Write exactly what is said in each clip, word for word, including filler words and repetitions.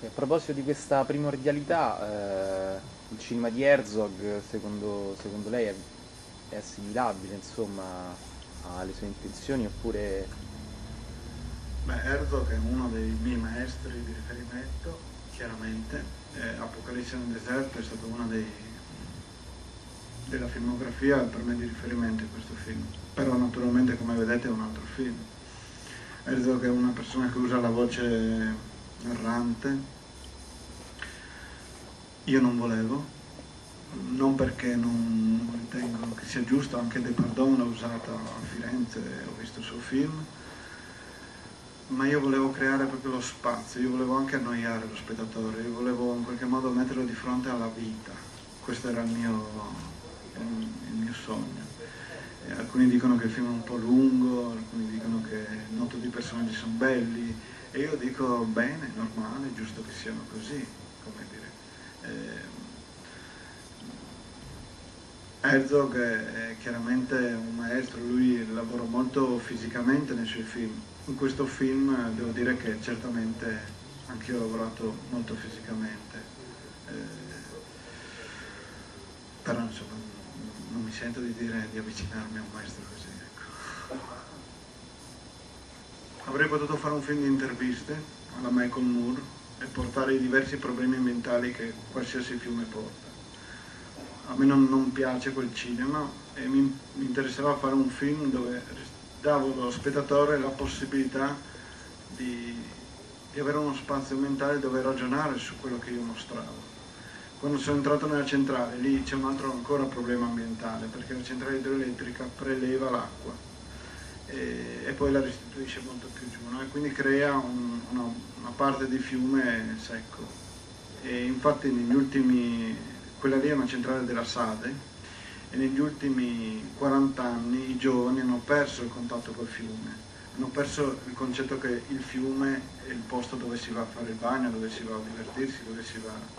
A proposito di questa primordialità, eh, il cinema di Herzog, secondo, secondo lei, è, è assimilabile, insomma, alle sue intenzioni oppure... Beh, Herzog è uno dei miei maestri di riferimento, chiaramente. Eh, Apocalisse nel deserto è stato uno dei, della filmografia per me di riferimento in questo film. Però naturalmente, come vedete, è un altro film. Herzog è una persona che usa la voce errante. Io non volevo, non perché non ritengo che sia giusto, anche De Pardon l'ha usato a Firenze, ho visto il suo film, ma io volevo creare proprio lo spazio, io volevo anche annoiare lo spettatore, io volevo in qualche modo metterlo di fronte alla vita. Questo era il mio, il mio sogno. E alcuni dicono che il film è un po' lungo, alcuni dicono che non tutti i personaggi sono belli, e io dico bene, normale, giusto che siano così, come dire. Eh, Herzog è chiaramente un maestro, lui lavora molto fisicamente nei suoi film. In questo film devo dire che certamente anch'io ho lavorato molto fisicamente, eh, però insomma non mi sento di dire di avvicinarmi a un maestro così, ecco. Avrei potuto fare un film di interviste alla Michael Moore e portare i diversi problemi mentali che qualsiasi fiume porta. A me non, non piace quel cinema e mi, mi interessava fare un film dove davo allo spettatore la possibilità di, di avere uno spazio mentale dove ragionare su quello che io mostravo. Quando sono entrato nella centrale, lì c'è un altro ancora problema ambientale, perché la centrale idroelettrica preleva l'acqua e, e poi la restituisce molto più giù, no? E quindi crea un, una, una parte di fiume secco. E infatti negli ultimi, quella lì è una centrale della Sade, e negli ultimi quaranta anni i giovani hanno perso il contatto col fiume, hanno perso il concetto che il fiume è il posto dove si va a fare il bagno, dove si va a divertirsi, dove si va...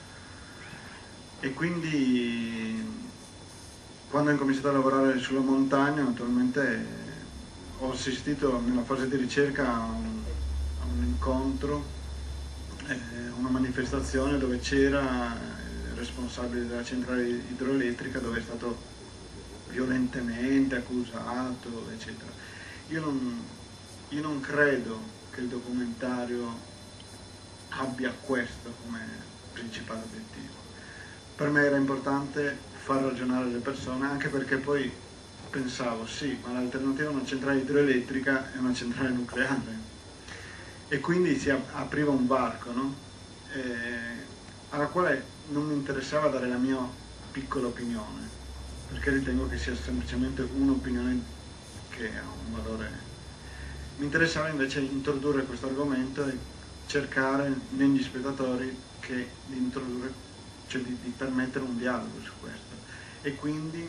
E quindi quando ho incominciato a lavorare sulla montagna, naturalmente ho assistito nella fase di ricerca a un, a un incontro, eh, una manifestazione dove c'era il responsabile della centrale idroelettrica, dove è stato violentemente accusato, eccetera. Io non, io non credo che il documentario abbia questo come principale obiettivo. Per me era importante far ragionare le persone, anche perché poi pensavo, sì, ma l'alternativa a una centrale idroelettrica è una centrale nucleare. E quindi si apriva un varco, no? E, alla quale non mi interessava dare la mia piccola opinione, perché ritengo che sia semplicemente un'opinione che ha un valore. Mi interessava invece introdurre questo argomento e cercare negli spettatori che di introdurre, cioè di, di permettere un dialogo su questo. E quindi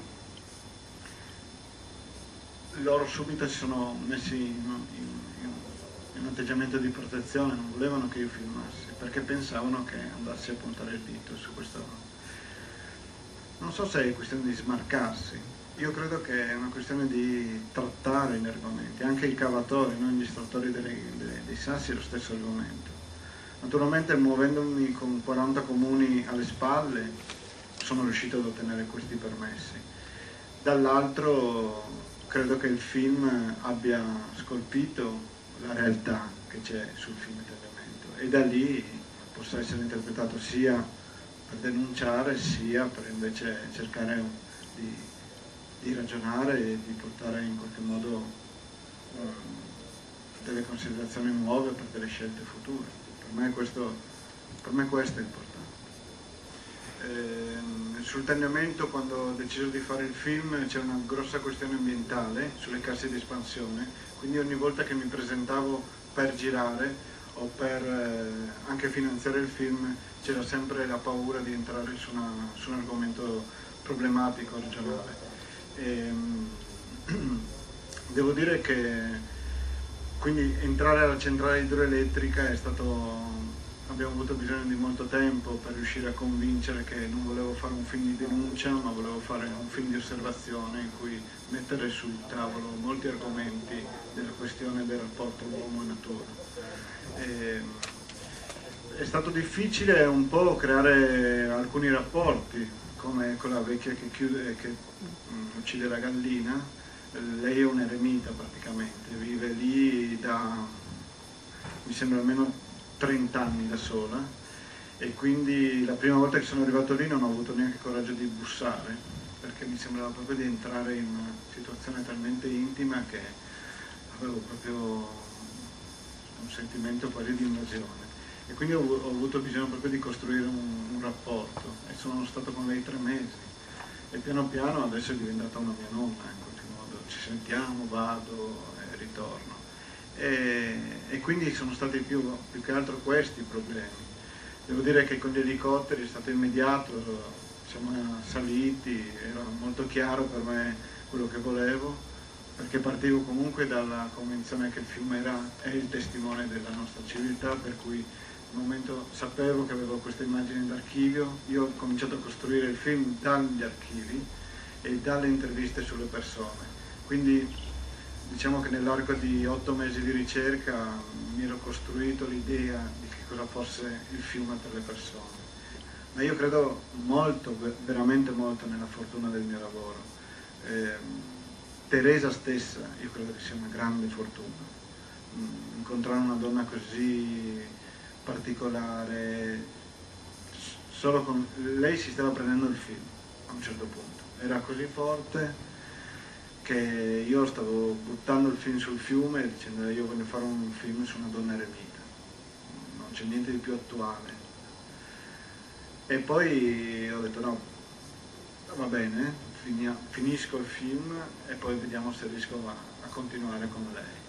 loro subito si sono messi in, in, in un atteggiamento di protezione, non volevano che io filmassi, perché pensavano che andassi a puntare il dito su questo. Non so se è questione di smarcarsi, io credo che è una questione di trattare gli argomenti, anche i cavatori, noi gli estrattori dei sassi è lo stesso argomento. Naturalmente muovendomi con quaranta comuni alle spalle sono riuscito ad ottenere questi permessi. Dall'altro credo che il film abbia scolpito la realtà che c'è sul film Tagliamento e da lì possa essere interpretato sia per denunciare sia per invece cercare di, di ragionare e di portare in qualche modo um, delle considerazioni nuove per delle scelte future. Per me questo, per me questo è importante. Eh, sul Tagliamento, quando ho deciso di fare il film, c'è una grossa questione ambientale sulle casse di espansione, quindi ogni volta che mi presentavo per girare o per eh, anche finanziare il film c'era sempre la paura di entrare su, una, su un argomento problematico regionale. E, devo dire che quindi entrare alla centrale idroelettrica è stato, abbiamo avuto bisogno di molto tempo per riuscire a convincere che non volevo fare un film di denuncia, ma volevo fare un film di osservazione in cui mettere sul tavolo molti argomenti della questione del rapporto uomo e natura. E, è stato difficile un po' creare alcuni rapporti, come con la vecchia che, chiude, che uccide la gallina. Lei è un eremita praticamente, vive lì da, mi sembra, almeno trenta anni da sola, e quindi la prima volta che sono arrivato lì non ho avuto neanche coraggio di bussare, perché mi sembrava proprio di entrare in una situazione talmente intima che avevo proprio un sentimento quasi di invasione. E quindi ho, ho avuto bisogno proprio di costruire un, un rapporto, e sono stato con lei tre mesi, e piano piano adesso è diventata una mia nonna, in qualche modo ci sentiamo, vado e ritorno, e, e quindi sono stati più, più che altro questi i problemi. Devo dire che con gli elicotteri è stato immediato, siamo saliti, era molto chiaro per me quello che volevo, perché partivo comunque dalla convinzione che il film era, è il testimone della nostra civiltà, per cui al momento sapevo che avevo queste immagini d'archivio. Io ho cominciato a costruire il film dagli archivi e dalle interviste sulle persone, quindi diciamo che nell'arco di otto mesi di ricerca mi ero costruito l'idea di che cosa fosse il film per le persone. Ma io credo molto, veramente molto, nella fortuna del mio lavoro. Eh, Teresa stessa, io credo che sia una grande fortuna. Incontrare una donna così particolare, solo con lei si stava prendendo il film a un certo punto, era così forte che io stavo buttando il film sul fiume e dicendo io voglio fare un film su una donna eremita, non c'è niente di più attuale. E poi ho detto no, va bene, finisco il film e poi vediamo se riesco a, a continuare con lei.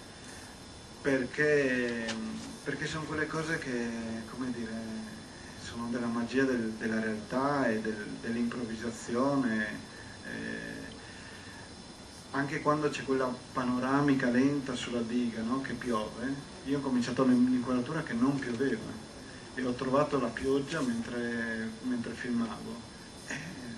Perché, perché sono quelle cose che, come dire, sono della magia del, della realtà e del, dell'improvvisazione. Eh, anche quando c'è quella panoramica lenta sulla diga, no, che piove, io ho cominciato l'inquadratura che non pioveva e ho trovato la pioggia mentre, mentre filmavo. Eh,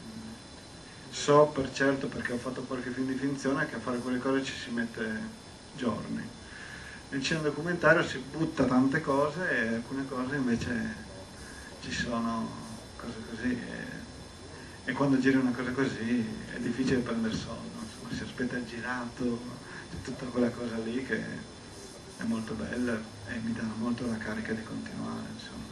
so per certo, perché ho fatto qualche film di finzione, che a fare quelle cose ci si mette giorni. Nel cinema documentario si butta tante cose e alcune cose invece ci sono cose così, e, e quando giri una cosa così è difficile prendere sonno, insomma, si aspetta il girato, c'è tutta quella cosa lì che è molto bella e mi dà molto la carica di continuare, insomma.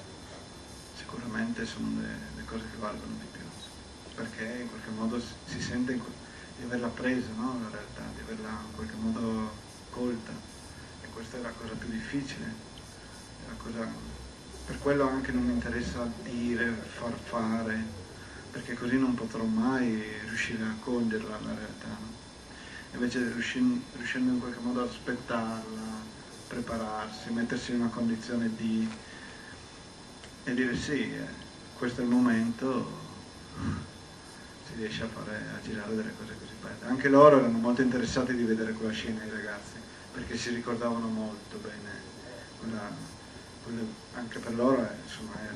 Sicuramente sono le, le cose che valgono di più, perché in qualche modo si, si sente di averla presa, no? La realtà, di averla in qualche modo colta. Questa è la cosa più difficile, è la cosa, per quello anche non mi interessa dire, far fare, perché così non potrò mai riuscire a coglierla la realtà. Invece riuscendo, riuscendo in qualche modo ad aspettarla, prepararsi, mettersi in una condizione di, e dire sì, eh, questo è il momento, si riesce a, fare, a girare delle cose così belle. Anche loro erano molto interessati di vedere quella scena, i ragazzi, perché si ricordavano molto bene, quella, quella, anche per loro è, insomma, è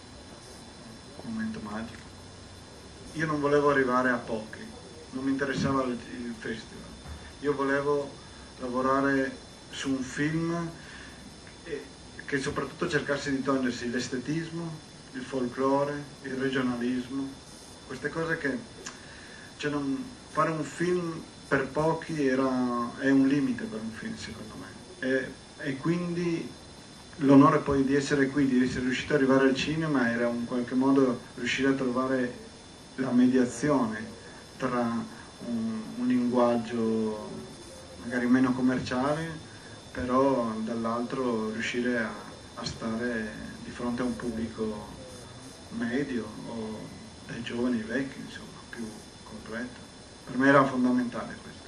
un momento magico. Io non volevo arrivare a pochi, non mi interessava il, il festival, io volevo lavorare su un film e, che soprattutto cercasse di togliersi l'estetismo, il folklore, il regionalismo, queste cose che, cioè non, fare un film per pochi era, è un limite per un film, secondo me, e, e quindi l'onore poi di essere qui, di essere riuscito ad arrivare al cinema, era in qualche modo riuscire a trovare la mediazione tra un, un linguaggio magari meno commerciale, però dall'altro riuscire a, a stare di fronte a un pubblico medio o dai giovani ai vecchi, insomma, più completo. Per me era fondamentale questo.